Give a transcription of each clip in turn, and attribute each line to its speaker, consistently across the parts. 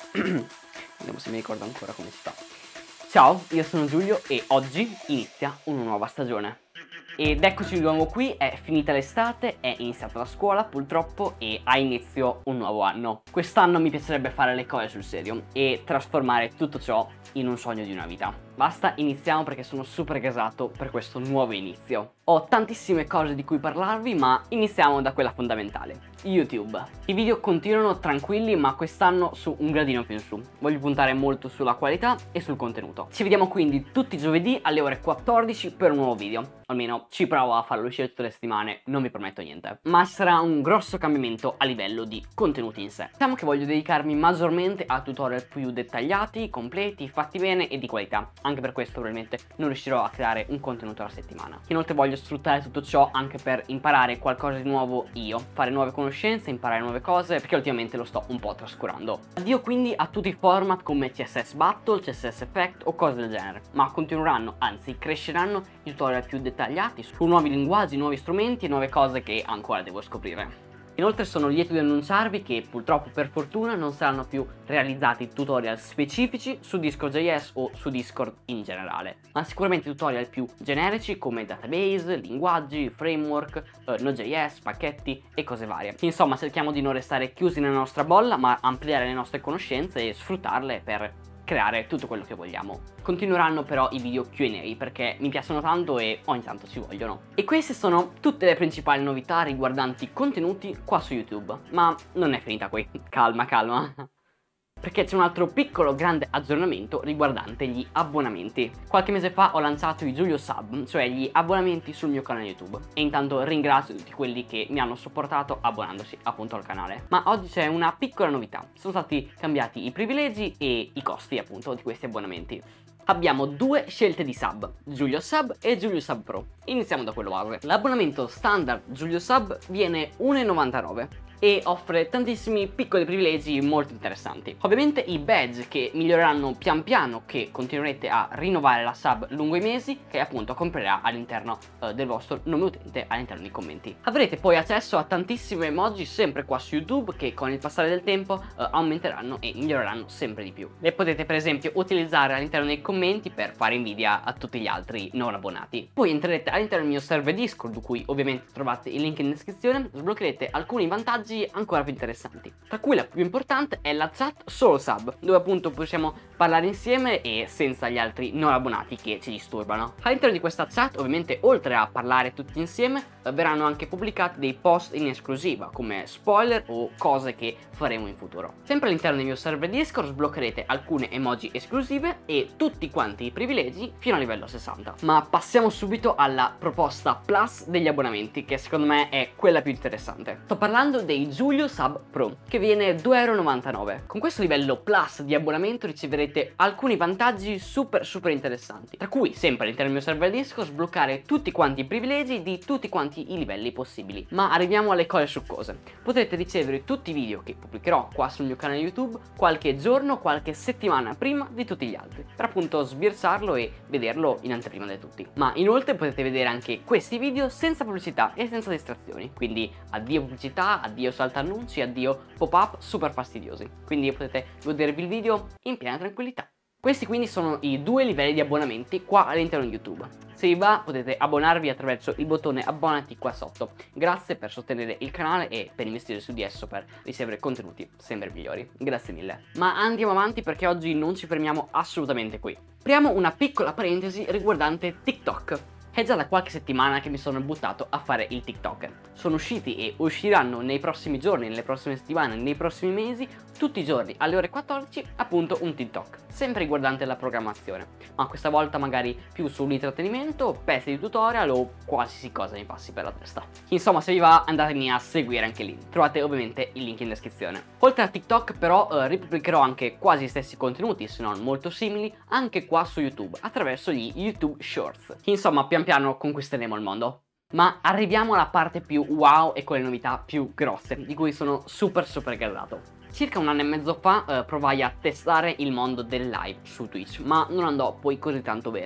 Speaker 1: Vediamo se mi ricordo ancora come si fa. Ciao, io sono Giulio e oggi inizia una nuova stagione. Ed eccoci di nuovo qui, è finita l'estate, è iniziata la scuola purtroppo e ha inizio un nuovo anno. Quest'anno mi piacerebbe fare le cose sul serio e trasformare tutto ciò in un sogno di una vita. Basta, iniziamo perché sono super gasato per questo nuovo inizio. Ho tantissime cose di cui parlarvi, ma iniziamo da quella fondamentale. YouTube. I video continuano tranquilli, ma quest'anno su un gradino più in su. Voglio puntare molto sulla qualità e sul contenuto. Ci vediamo quindi tutti i giovedì alle ore 14 per un nuovo video. Almeno ci provo a farlo uscire tutte le settimane, non vi prometto niente. Ma ci sarà un grosso cambiamento a livello di contenuti in sé. Diciamo che voglio dedicarmi maggiormente a tutorial più dettagliati, completi, fatti bene e di qualità. Anche per questo probabilmente non riuscirò a creare un contenuto alla settimana. Inoltre voglio sfruttare tutto ciò anche per imparare qualcosa di nuovo io, fare nuove conoscenze, imparare nuove cose, perché ultimamente lo sto un po' trascurando. Addio quindi a tutti i format come CSS Battle, CSS Effect o cose del genere, ma continueranno, anzi cresceranno i tutorial più dettagliati su nuovi linguaggi, nuovi strumenti e nuove cose che ancora devo scoprire. Inoltre sono lieto di annunciarvi che purtroppo per fortuna non saranno più realizzati tutorial specifici su Discord.js o su Discord in generale, ma sicuramente tutorial più generici come database, linguaggi, framework, Node.js, pacchetti e cose varie. Insomma, cerchiamo di non restare chiusi nella nostra bolla, ma ampliare le nostre conoscenze e sfruttarle per creare tutto quello che vogliamo. Continueranno però i video Q&A perché mi piacciono tanto e ogni tanto ci vogliono. E queste sono tutte le principali novità riguardanti contenuti qua su YouTube. Ma non è finita qui, calma calma. Perché c'è un altro piccolo grande aggiornamento riguardante gli abbonamenti. Qualche mese fa ho lanciato i Giulio Sub, cioè gli abbonamenti sul mio canale YouTube, e intanto ringrazio tutti quelli che mi hanno supportato abbonandosi appunto al canale. Ma oggi c'è una piccola novità: sono stati cambiati i privilegi e i costi appunto di questi abbonamenti. Abbiamo due scelte di sub, Giulio Sub e Giulio Sub Pro. Iniziamo da quello base. L'abbonamento standard Giulio Sub viene 1,99 e offre tantissimi piccoli privilegi molto interessanti. Ovviamente i badge che miglioreranno pian piano, che continuerete a rinnovare la sub lungo i mesi, che appunto comprerà all'interno del vostro nome utente all'interno dei commenti. Avrete poi accesso a tantissime emoji sempre qua su YouTube che con il passare del tempo aumenteranno e miglioreranno sempre di più. Le potete per esempio utilizzare all'interno dei commenti per fare invidia a tutti gli altri non abbonati. Poi entrerete all'interno del mio server Discord, di cui ovviamente trovate il link in descrizione, sbloccherete alcuni vantaggi ancora più interessanti, tra cui la più importante è la chat solo sub, dove appunto possiamo parlare insieme e senza gli altri non abbonati che ci disturbano. All'interno di questa chat ovviamente oltre a parlare tutti insieme verranno anche pubblicati dei post in esclusiva come spoiler o cose che faremo in futuro. Sempre all'interno del mio server Discord sbloccherete alcune emoji esclusive e tutti quanti i privilegi fino a livello 60. Ma passiamo subito alla proposta plus degli abbonamenti, che secondo me è quella più interessante. Sto parlando dei Giulio Sub Pro, che viene 2,99 €. Con questo livello plus di abbonamento riceverete alcuni vantaggi super interessanti, tra cui sempre all'interno del mio server Discord sbloccare tutti quanti i privilegi di tutti quanti i livelli possibili. Ma arriviamo alle cose succose: potrete ricevere tutti i video che pubblicherò qua sul mio canale YouTube qualche giorno, qualche settimana prima di tutti gli altri, per appunto sbirciarlo e vederlo in anteprima di tutti. Ma inoltre potete vedere anche questi video senza pubblicità e senza distrazioni, quindi addio pubblicità, addio salta annunci, addio pop-up super fastidiosi. Quindi potete godervi il video in piena tranquillità. Questi quindi sono i due livelli di abbonamenti qua all'interno di YouTube. Se vi va potete abbonarvi attraverso il bottone abbonati qua sotto. Grazie per sostenere il canale e per investire su di esso per ricevere contenuti sempre migliori. Grazie mille. Ma andiamo avanti perché oggi non ci fermiamo assolutamente qui. Apriamo una piccola parentesi riguardante TikTok. È già da qualche settimana che mi sono buttato a fare il TikToker. Sono usciti e usciranno nei prossimi giorni, nelle prossime settimane, nei prossimi mesi, tutti i giorni alle ore 14 appunto un TikTok, sempre riguardante la programmazione, ma questa volta magari più sull'intrattenimento, pezzi di tutorial o qualsiasi cosa mi passi per la testa. Insomma, se vi va andatemi a seguire anche lì, trovate ovviamente il link in descrizione. Oltre a TikTok però ripubblicherò anche quasi gli stessi contenuti, se non molto simili, anche qua su YouTube attraverso gli YouTube Shorts. Insomma, pian piano conquisteremo il mondo. Ma arriviamo alla parte più wow e con le novità più grosse, di cui sono super gasato. Circa un anno e mezzo fa provai a testare il mondo del live su Twitch, ma non andò poi così tanto bene.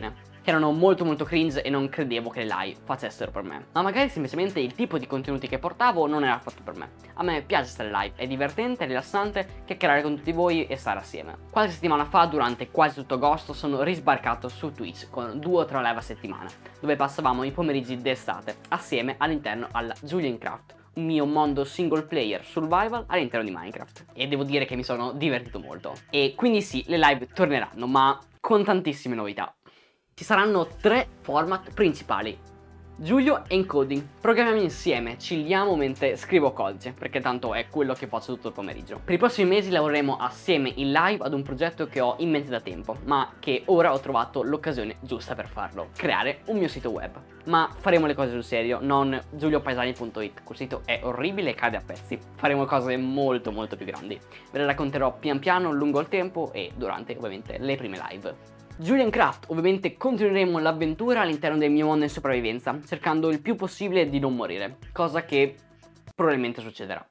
Speaker 1: che erano molto cringe e non credevo che le live facessero per me. Ma magari semplicemente il tipo di contenuti che portavo non era fatto per me. A me piace stare live, è divertente, è rilassante, chiacchierare con tutti voi e stare assieme. Qualche settimana fa, durante quasi tutto agosto, sono risbarcato su Twitch con 2 o 3 live a settimana, dove passavamo i pomeriggi d'estate assieme all'interno alla Juliancraft, un mio mondo single player survival all'interno di Minecraft, e devo dire che mi sono divertito molto. E quindi sì, le live torneranno, ma con tantissime novità. Ci saranno 3 format principali: Giulio Encoding. Programmiamo insieme, chilliamo mentre scrivo codice, perché tanto è quello che faccio tutto il pomeriggio. Per i prossimi mesi lavoreremo assieme in live ad un progetto che ho in mente da tempo, ma che ora ho trovato l'occasione giusta per farlo: creare un mio sito web. Ma faremo le cose sul serio, non giuliopaesani.it, quel sito è orribile e cade a pezzi. Faremo cose molto più grandi. Ve le racconterò pian piano lungo il tempo e durante ovviamente le prime live. Juliancraft, ovviamente continueremo l'avventura all'interno del mio mondo in sopravvivenza, cercando il più possibile di non morire, cosa che probabilmente succederà.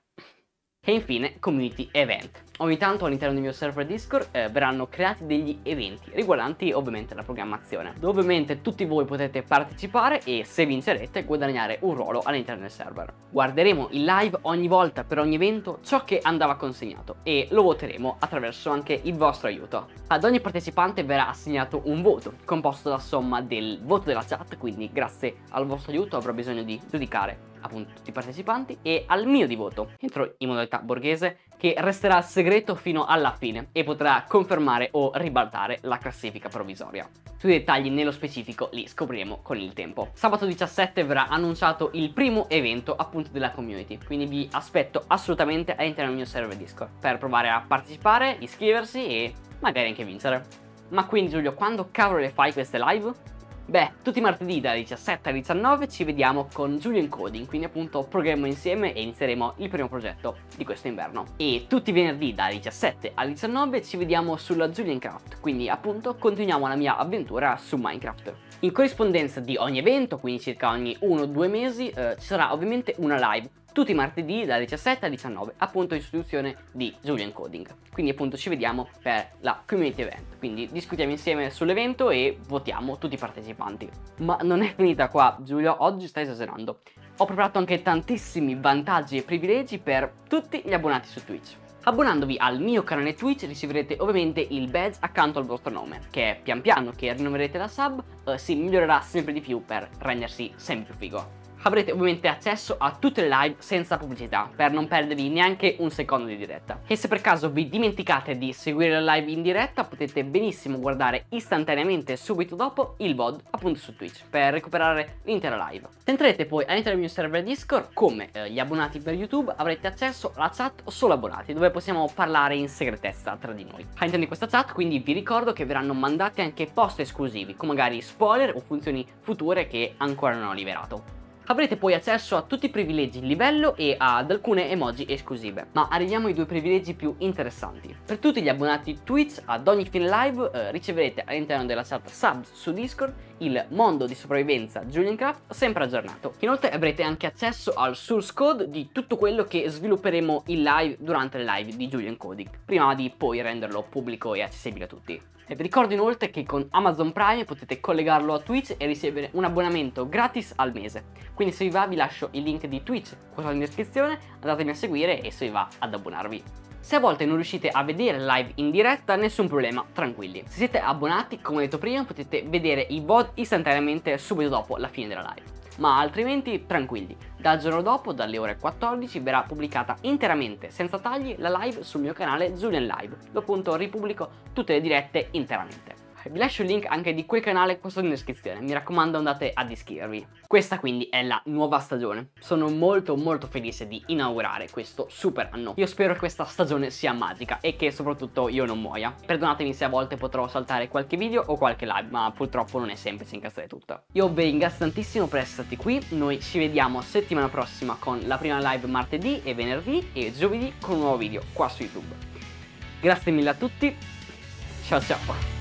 Speaker 1: E infine community event. Ogni tanto all'interno del mio server Discord verranno creati degli eventi riguardanti ovviamente la programmazione, dove ovviamente tutti voi potete partecipare e, se vincerete, guadagnare un ruolo all'interno del server. Guarderemo in live ogni volta per ogni evento ciò che andava consegnato e lo voteremo attraverso anche il vostro aiuto. Ad ogni partecipante verrà assegnato un voto composto dalla somma del voto della chat, quindi grazie al vostro aiuto avrò bisogno di giudicare appunto tutti i partecipanti, e al mio di voto entro in modalità borghese, che resterà segreto fino alla fine e potrà confermare o ribaltare la classifica provvisoria. Sui dettagli nello specifico li scopriremo con il tempo. Sabato 17 verrà annunciato il primo evento appunto della community, quindi vi aspetto assolutamente all'interno del mio server Discord per provare a partecipare, iscriversi e magari anche vincere. Ma quindi Giulio, quando cavolo le fai queste live? Beh, tutti i martedì dalle 17 alle 19 ci vediamo con Giulio Encoding, quindi appunto programmiamo insieme e inizieremo il primo progetto di questo inverno. E tutti i venerdì dalle 17 alle 19 ci vediamo sulla Juliancraft, quindi appunto continuiamo la mia avventura su Minecraft. In corrispondenza di ogni evento, quindi circa ogni 1 o 2 mesi, ci sarà ovviamente una live tutti i martedì dalle 17 alle 19, appunto in sostituzione di Juliancoding. Quindi appunto ci vediamo per la community event, quindi discutiamo insieme sull'evento e votiamo tutti i partecipanti. Ma non è finita qua, Giulio, oggi stai esagerando. Ho preparato anche tantissimi vantaggi e privilegi per tutti gli abbonati su Twitch. Abbonandovi al mio canale Twitch riceverete ovviamente il badge accanto al vostro nome, che pian piano che rinnoverete la sub si migliorerà sempre di più per rendersi sempre più figo. Avrete ovviamente accesso a tutte le live senza pubblicità, per non perdervi neanche un secondo di diretta. E se per caso vi dimenticate di seguire la live in diretta, potete benissimo guardare istantaneamente subito dopo il VOD appunto su Twitch, per recuperare l'intera live. Se entrerete poi all'interno del mio server Discord, come gli abbonati per YouTube, avrete accesso alla chat solo abbonati, dove possiamo parlare in segretezza tra di noi. All'interno di questa chat quindi vi ricordo che verranno mandati anche post esclusivi, con magari spoiler o funzioni future che ancora non ho liberato. Avrete poi accesso a tutti i privilegi in livello e ad alcune emoji esclusive. Ma arriviamo ai 2 privilegi più interessanti. Per tutti gli abbonati Twitch, ad ogni fine live riceverete all'interno della chat subs su Discord il mondo di sopravvivenza Juliancraft sempre aggiornato. Inoltre avrete anche accesso al source code di tutto quello che svilupperemo in live durante le live di Juliancoding, prima di poi renderlo pubblico e accessibile a tutti. E vi ricordo inoltre che con Amazon Prime potete collegarlo a Twitch e ricevere un abbonamento gratis al mese. Quindi se vi va vi lascio il link di Twitch qua in descrizione, andatemi a seguire e se vi va ad abbonarvi. Se a volte non riuscite a vedere la live in diretta, nessun problema, tranquilli. Se siete abbonati, come detto prima, potete vedere i VOD istantaneamente subito dopo la fine della live. Ma altrimenti tranquilli, dal giorno dopo, dalle ore 14, verrà pubblicata interamente, senza tagli, la live sul mio canale Julian Live, dove appunto ripubblico tutte le dirette interamente. Vi lascio il link anche di quel canale qua sotto in descrizione, mi raccomando andate ad iscrivervi. Questa quindi è la nuova stagione, sono molto felice di inaugurare questo super anno. Io spero che questa stagione sia magica e che soprattutto io non muoia. Perdonatemi se a volte potrò saltare qualche video o qualche live, ma purtroppo non è semplice incastrare tutto. Io vi ringrazio tantissimo per essere stati qui, noi ci vediamo settimana prossima con la prima live martedì e venerdì e giovedì con un nuovo video qua su YouTube. Grazie mille a tutti, ciao ciao!